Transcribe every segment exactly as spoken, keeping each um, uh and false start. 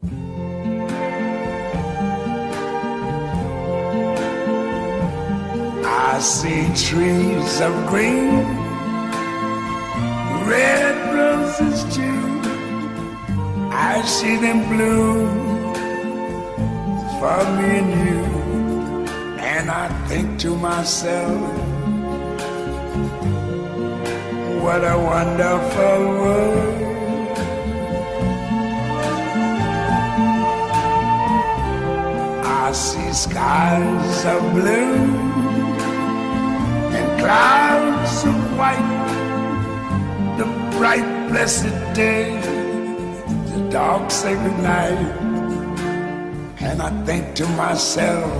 I see trees of green, red roses too. I see them bloom for me and you. And I think to myself, what a wonderful world. I see skies of blue and clouds of white, the bright blessed day, the dark sacred night. And I think to myself,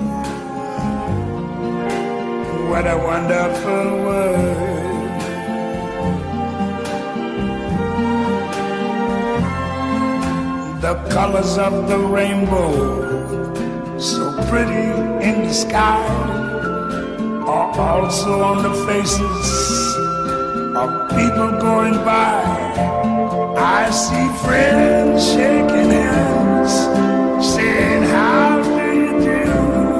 what a wonderful world. The colors of the rainbow, so pretty in the sky, are also on the faces of people going by. I see friends shaking hands, saying, how do you do?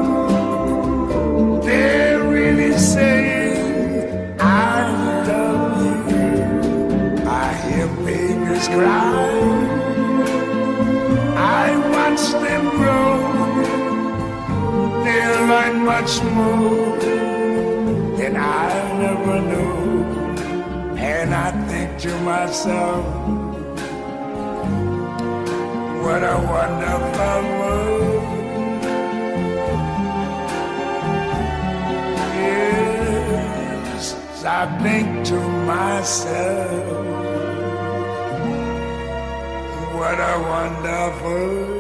They're really saying, I love you. I hear babies cry, I watch them grow. They learn much more than I never knew. And I think to myself, what a wonderful world. Yes, I think to myself, what a wonderful world.